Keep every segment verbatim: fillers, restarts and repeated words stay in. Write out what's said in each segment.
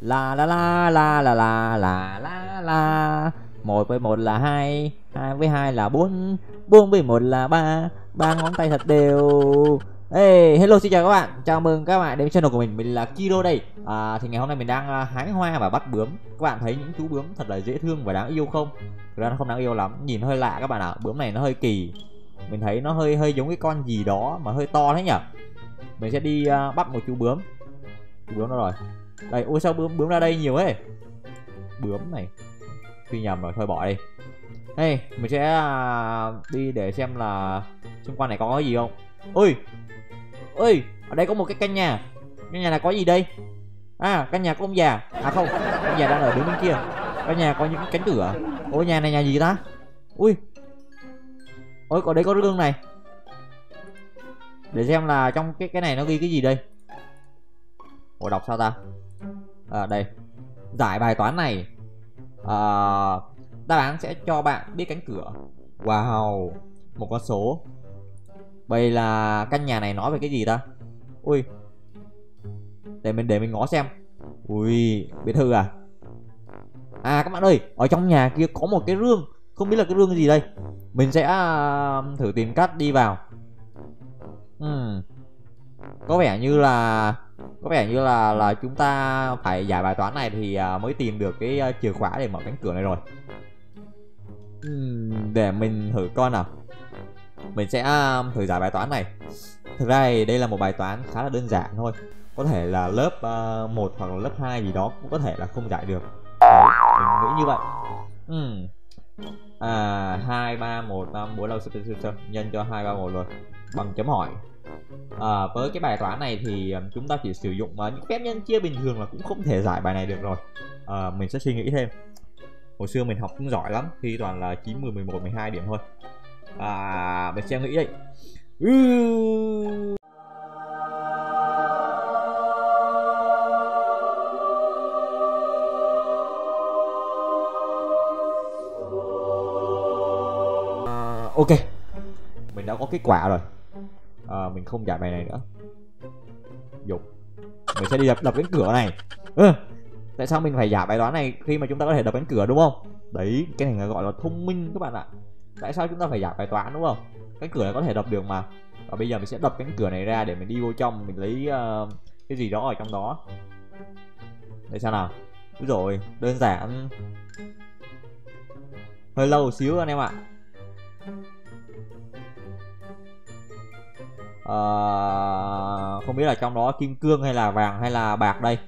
La la la la la la la la la. Một với một là hai, hai với hai là bốn, bốn với một là ba, ba ngón tay thật đều. Hey, hello xin chào các bạn, chào mừng các bạn đến channel của mình, mình là Kiro đây. À, thì ngày hôm nay mình đang uh, hái hoa và bắt bướm. Các bạn thấy những chú bướm thật là dễ thương và đáng yêu không? Thực ra nó không đáng yêu lắm, nhìn hơi lạ các bạn ạ. Bướm này nó hơi kỳ, mình thấy nó hơi hơi giống cái con gì đó mà hơi to thế nhỉ. Mình sẽ đi uh, bắt một chú bướm. Chú bướm đâu rồi? Đây, ôi sao bướm bướm ra đây nhiều ấy. Bướm này khi nhầm rồi, thôi bỏ đi. Hey, mình sẽ uh, đi để xem là xung quanh này có cái gì không. Ôi ơi, ở đây có một cái căn nhà. Căn nhà này có gì đây? À, căn nhà của ông già. À không, ông già đang ở đứng bên kia. Căn nhà có những cánh cửa. Ôi, nhà này nhà gì ta? Ui, ôi, có đây có gương này. Để xem là trong cái cái này nó ghi cái gì đây. Ủa, đọc sao ta? À, đây. Giải bài toán này. À, đáp án sẽ cho bạn biết cánh cửa. Wow, một con số. Vậy là căn nhà này nói về cái gì ta? Ui, để mình để mình ngó xem. Ui, biệt thự à? À các bạn ơi, ở trong nhà kia có một cái rương. Không biết là cái rương gì đây. Mình sẽ uh, thử tìm cách đi vào. uhm. Có vẻ như là Có vẻ như là là chúng ta phải giải bài toán này thì uh, mới tìm được cái uh, chìa khóa để mở cánh cửa này rồi. uhm, Để mình thử coi nào. Mình sẽ um, thử giải bài toán này. Thực ra thì đây là một bài toán khá là đơn giản thôi. Có thể là lớp uh, một hoặc là lớp hai gì đó cũng có thể là không giải được. Đấy, mình nghĩ như vậy. uhm. À, hai, ba, một, năm, bốn, năm, sáu, nhân cho hai, ba, một rồi. Bằng chấm hỏi. À, với cái bài toán này thì chúng ta chỉ sử dụng uh, những phép nhân chia bình thường là cũng không thể giải bài này được rồi. À, mình sẽ suy nghĩ thêm. Hồi xưa mình học cũng giỏi lắm, khi toàn là chín, mười, mười một, mười hai điểm thôi. À, mình sẽ nghĩ đây. À, ok, mình đã có kết quả rồi. À, mình không giải bài này nữa. Dục, mình sẽ đi đập đập cánh cửa này. Ừ, tại sao mình phải giải bài toán này khi mà chúng ta có thể đập cánh cửa đúng không? Đấy, cái này là gọi là thông minh các bạn ạ. Tại sao chúng ta phải giải bài toán đúng không? Cánh cửa này có thể đập được mà. Và bây giờ mình sẽ đập cánh cửa này ra để mình đi vô trong, mình lấy uh, cái gì đó ở trong đó. Để sao nào? Úi rồi, đơn giản. Hơi lâu xíu anh em ạ. Uh, không biết là trong đó kim cương hay là vàng hay là bạc đây.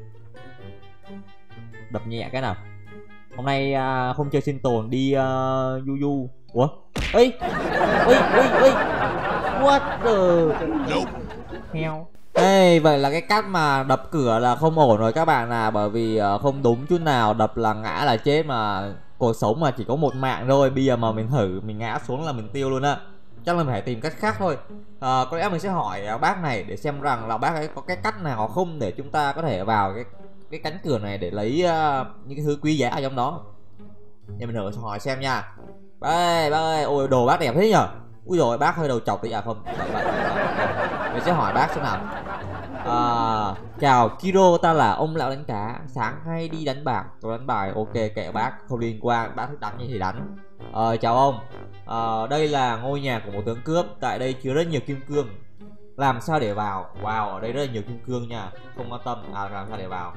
Đập nhẹ cái nào. Hôm nay uh, không chơi sinh tồn, đi uh, du du. Ủa? Ê! Ê! Ê! Ê! What the... Heo. Ê, vậy là cái cách mà đập cửa là không ổn rồi các bạn à. Bởi vì uh, không đúng chút nào. Đập là ngã là chết mà. Cuộc sống mà chỉ có một mạng thôi. Bây giờ mà mình thử, mình ngã xuống là mình tiêu luôn á. Chắc là mình phải tìm cách khác thôi. À, có lẽ mình sẽ hỏi bác này để xem rằng là bác ấy có cái cách nào không để chúng ta có thể vào cái cái cánh cửa này để lấy uh, những cái thứ quý giá ở trong đó. Để mình thử hỏi xem nha. Bác ơi, bác ơi, ôi đồ bác đẹp thế nhở. Úi rồi bác hơi đầu chọc tí à không. Vậy, vậy, vậy. Mình sẽ hỏi bác xem nào. À, chào Kiro, ta là ông lão đánh cá. Sáng hay đi đánh bạc, tôi đánh bài. Ok, kệ bác, không liên quan, bác thích đánh như thì đánh. À, chào ông. À, đây là ngôi nhà của một tướng cướp. Tại đây chứa rất nhiều kim cương. Làm sao để vào? Wow, ở đây rất là nhiều kim cương nha. Không quan tâm. À, làm sao để vào?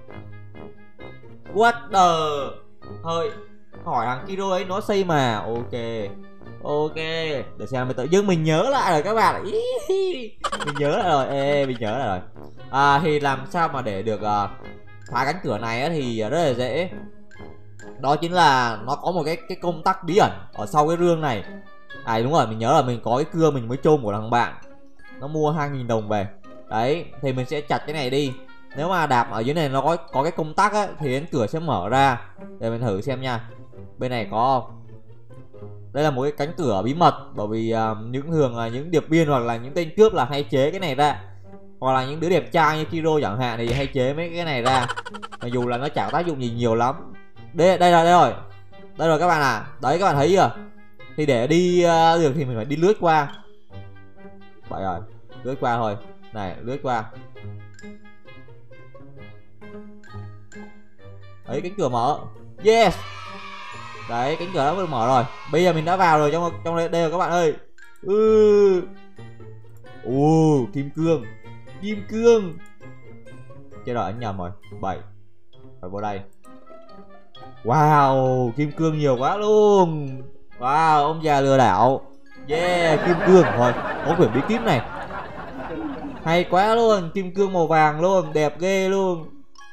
What the... Hơi hỏi thằng Kiro ấy, nó xây mà. Ok. Ok, để xem mình tự dưng mình nhớ lại rồi các bạn. Ý, mình nhớ lại rồi. Ê, mình nhớ lại rồi. À, thì làm sao mà để được uh, phá cánh cửa này á, thì rất là dễ. Đó chính là nó có một cái cái công tắc bí ẩn ở sau cái rương này. À đúng rồi, mình nhớ là mình có cái cưa mình mới chôm của thằng bạn. Nó mua hai nghìn đồng về. Đấy, thì mình sẽ chặt cái này đi. Nếu mà đạp ở dưới này nó có có cái công tắc á, thì cánh cửa sẽ mở ra. Để mình thử xem nha. Bên này có không? Đây là một cái cánh cửa bí mật. Bởi vì uh, những thường là những điệp viên hoặc là những tên cướp là hay chế cái này ra. Hoặc là những đứa đẹp trai như Kiro chẳng hạn thì hay chế mấy cái này ra. Mặc dù là nó chẳng tác dụng gì nhiều lắm. Đây, đây là đây rồi. Đây rồi các bạn à. Đấy các bạn thấy chưa? Thì để đi uh, được thì mình phải đi lướt qua. Vậy rồi, lướt qua thôi. Này, lướt qua. Đấy, cánh cửa mở. Yes. Đấy, cánh cửa đã được mở rồi. Bây giờ mình đã vào rồi trong trong đây, đây rồi các bạn ơi. Ừ. Ồ, kim cương. Kim cương. Chết rồi, ấn nhầm rồi. Bảy. Phải vô đây. Wow, kim cương nhiều quá luôn. Wow, ông già lừa đảo. Yeah, kim cương. Rồi, có quyển bí kíp này. Hay quá luôn, kim cương màu vàng luôn, đẹp ghê luôn.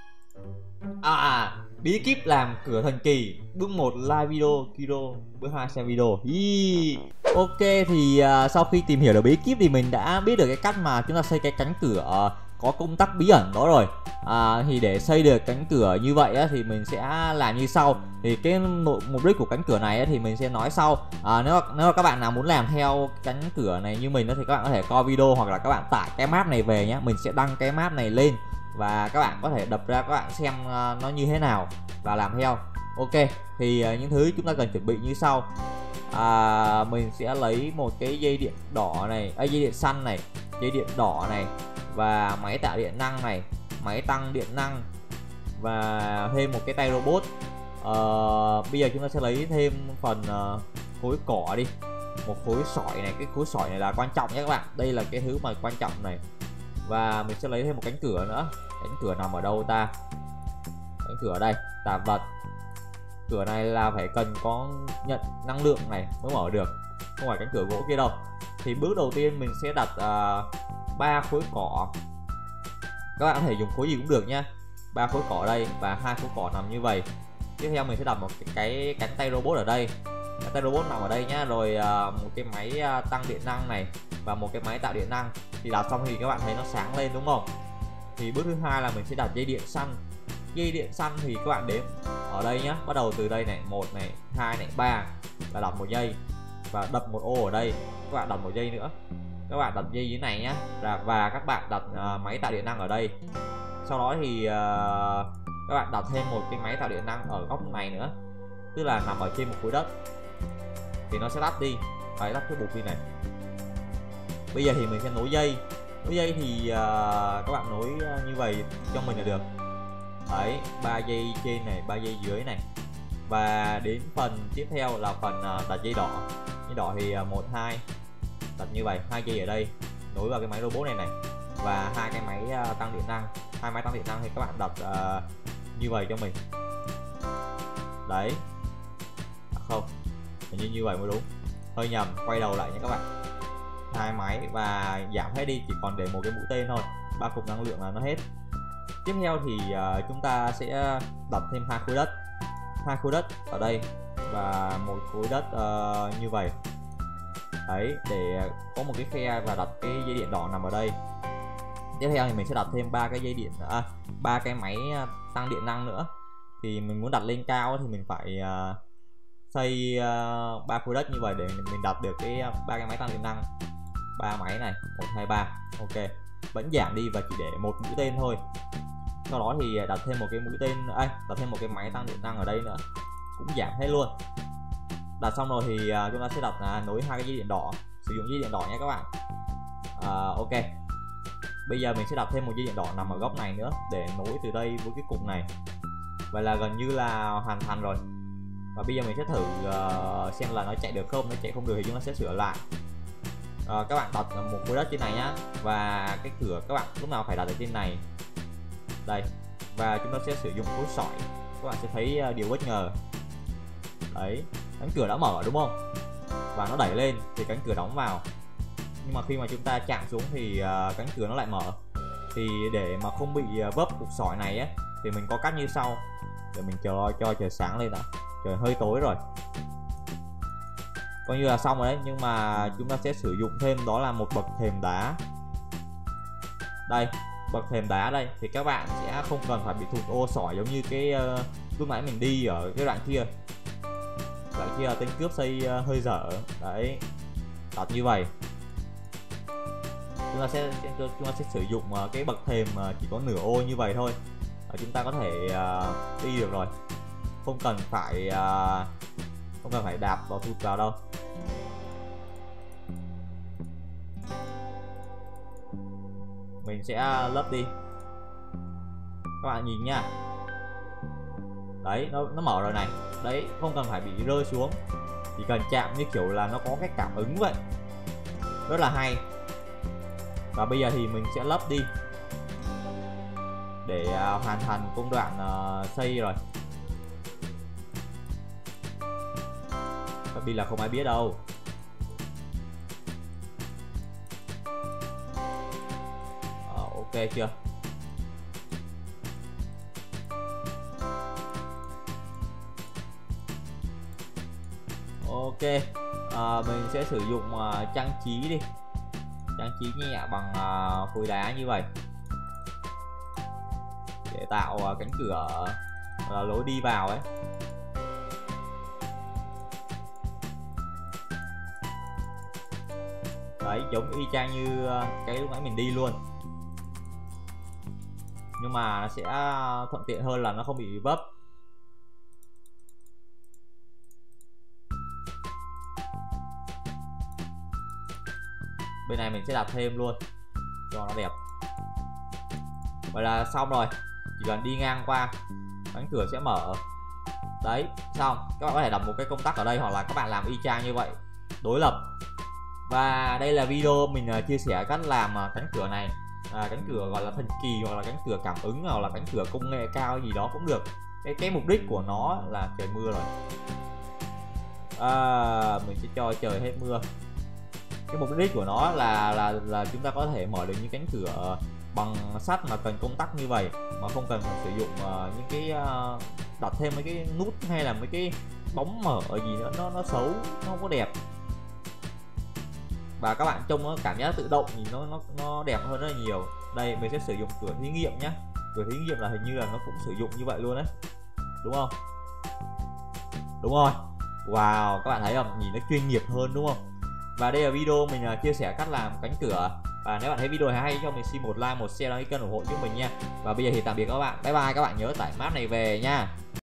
À, bí kíp làm cửa thần kỳ. Bước một like video, Kiro. Bước hai xem video. Hi. Ok, thì uh, sau khi tìm hiểu được bí kíp thì mình đã biết được cái cách mà chúng ta xây cái cánh cửa uh, có công tắc bí ẩn đó rồi. À, thì để xây được cánh cửa như vậy á, thì mình sẽ làm như sau. Thì cái mục đích của cánh cửa này á, thì mình sẽ nói sau. À, nếu nếu mà các bạn nào muốn làm theo cánh cửa này như mình đó, thì các bạn có thể coi video hoặc là các bạn tải cái map này về nhé. Mình sẽ đăng cái map này lên và các bạn có thể đập ra các bạn xem uh, nó như thế nào và làm theo. Ok, thì uh, những thứ chúng ta cần chuẩn bị như sau. À, mình sẽ lấy một cái dây điện đỏ này, à, dây điện xanh này, dây điện đỏ này và máy tạo điện năng này, máy tăng điện năng và thêm một cái tay robot. Uh, bây giờ chúng ta sẽ lấy thêm phần uh, khối cỏ đi, một khối sỏi này. Cái khối sỏi này là quan trọng nhé các bạn, đây là cái thứ mà quan trọng này. Và mình sẽ lấy thêm một cánh cửa nữa. Cánh cửa nằm ở đâu ta? Cánh cửa ở đây, tạp vật. Cửa này là phải cần có nhận năng lượng này mới mở được, không phải cánh cửa gỗ kia đâu. Thì bước đầu tiên mình sẽ đặt ba uh, khối cỏ. Các bạn có thể dùng khối gì cũng được nhá. Ba khối cỏ đây và hai khối cỏ nằm như vậy. Tiếp theo mình sẽ đặt một cái, cái cánh tay robot ở đây. Cánh tay robot nằm ở đây nhá. Rồi uh, một cái máy uh, tăng điện năng này và một cái máy tạo điện năng. Thì đặt xong thì các bạn thấy nó sáng lên đúng không? Thì bước thứ hai là mình sẽ đặt dây điện xanh. Dây điện xanh thì các bạn đếm ở đây nhá, bắt đầu từ đây này, một này, hai này, ba là đặt một dây và đập một ô ở đây. Các bạn đặt một dây nữa. Các bạn đặt dây dưới này nhá. Và các bạn đặt uh, máy tạo điện năng ở đây. Sau đó thì uh, các bạn đặt thêm một cái máy tạo điện năng ở góc này nữa, tức là nằm ở trên một khối đất. Thì nó sẽ tắt đi. Phải tắt cái bục đi này. Bây giờ thì mình sẽ nối dây. Nối dây thì uh, các bạn nối như vậy cho mình là được. Đấy, ba dây trên này, ba dây dưới này. Và đến phần tiếp theo là phần uh, đặt dây đỏ. Dây đỏ thì uh, một, hai đặt như vậy, hai dây ở đây nối vào cái máy robot này này. Và hai cái máy uh, tăng điện năng. Hai máy tăng điện năng thì các bạn đặt uh, như vậy cho mình. Đấy. À, không, hình như như vậy mới đúng. Hơi nhầm, quay đầu lại nha các bạn. Hai máy và giảm hết đi, chỉ còn để một cái mũi tên thôi. Ba cục năng lượng là nó hết. Tiếp theo thì uh, chúng ta sẽ đặt thêm hai khối đất, hai khối đất ở đây và một khối đất uh, như vậy. Đấy, để có một cái khe và đặt cái dây điện đỏ nằm ở đây. Tiếp theo thì mình sẽ đặt thêm ba cái dây điện, à, ba cái máy tăng điện năng nữa. Thì mình muốn đặt lên cao thì mình phải uh, xây ba uh, khối đất như vậy để mình, mình đặt được cái ba cái máy tăng điện năng. Ba máy này, một, hai, ba. Ok, vẫn giảm đi và chỉ để một mũi tên thôi. Sau đó thì đặt thêm một cái mũi tên, à, đặt thêm một cái máy tăng điện năng ở đây nữa, cũng giảm hết luôn. Đặt xong rồi thì uh, chúng ta sẽ đặt uh, nối hai cái dây điện đỏ, sử dụng dây điện đỏ nhé các bạn. Uh, ok, bây giờ mình sẽ đặt thêm một dây điện đỏ nằm ở góc này nữa để nối từ đây với cái cục này. Vậy là gần như là hoàn thành rồi. Và bây giờ mình sẽ thử uh, xem là nó chạy được không. Nó chạy không được thì chúng ta sẽ sửa lại. Uh, các bạn đặt một khối đất trên này nhá. Và cái cửa các bạn lúc nào phải đặt ở trên này. Đây. Và chúng ta sẽ sử dụng khối sỏi. Các bạn sẽ thấy uh, điều bất ngờ. Đấy, cánh cửa đã mở đúng không? Và nó đẩy lên thì cánh cửa đóng vào. Nhưng mà khi mà chúng ta chạm xuống thì uh, cánh cửa nó lại mở. Thì để mà không bị uh, vấp cục sỏi này ấy, thì mình có cách như sau. Để mình chờ cho trời sáng lên đã. Trời hơi tối rồi. Coi như là xong rồi đấy. Nhưng mà chúng ta sẽ sử dụng thêm đó là một bậc thềm đá. Đây, bậc thềm đá đây. Thì các bạn sẽ không cần phải bị thụt ô sỏi giống như cái uh, lúc nãy mình đi ở cái đoạn kia. Đoạn kia là tên cướp xây uh, hơi dở. Đấy, đặt như vậy. Chúng ta sẽ chúng ta sẽ sử dụng uh, cái bậc thềm uh, chỉ có nửa ô như vậy thôi. Và chúng ta có thể uh, đi được rồi. Không cần phải uh, không cần phải đạp vào thụt vào đâu. Mình sẽ lấp đi. Các bạn nhìn nha. Đấy, nó nó mở rồi này. Đấy, không cần phải bị rơi xuống, chỉ cần chạm như kiểu là nó có cái cảm ứng vậy, rất là hay. Và bây giờ thì mình sẽ lấp đi để uh, hoàn thành công đoạn uh, xây rồi. Lấp đi là không ai biết đâu. uh, ok chưa? Ok, à, mình sẽ sử dụng uh, trang trí đi, trang trí nhẹ bằng uh, khối đá như vậy để tạo uh, cánh cửa uh, lối đi vào ấy. Đấy, giống y chang như uh, cái lúc nãy mình đi luôn, nhưng mà nó sẽ thuận tiện hơn là nó không bị vấp. Bên này mình sẽ đặt thêm luôn cho nó đẹp. Vậy là xong rồi, chỉ cần đi ngang qua cánh cửa sẽ mở. Đấy, xong. Các bạn có thể đặt một cái công tắc ở đây, hoặc là các bạn làm y chang như vậy, đối lập. Và đây là video mình chia sẻ cách làm cánh cửa này, à, cánh cửa gọi là thần kỳ, hoặc là cánh cửa cảm ứng, hoặc là cánh cửa công nghệ cao gì đó cũng được. Cái cái mục đích của nó là trời mưa rồi, à, mình sẽ cho trời hết mưa. Cái mục đích của nó là là là chúng ta có thể mở được những cánh cửa bằng sắt mà cần công tắc như vậy, mà không cần phải sử dụng uh, những cái uh, đặt thêm mấy cái nút hay là mấy cái bóng mở gì nữa, nó nó xấu, nó không có đẹp. Và các bạn trông nó cảm giác tự động thì nó nó nó đẹp hơn rất là nhiều. Đây mình sẽ sử dụng cửa thí nghiệm nhé. Cửa thí nghiệm là hình như là nó cũng sử dụng như vậy luôn đấy, đúng không? Đúng rồi. Wow, các bạn thấy không, nhìn nó chuyên nghiệp hơn đúng không? Và đây là video mình uh, chia sẻ cách làm cánh cửa. Và nếu bạn thấy video này hay, cho mình xin một like, một share, đăng ký kênh ủng hộ giúp mình nha. Và bây giờ thì tạm biệt các bạn. Bye bye, các bạn nhớ tải map này về nha.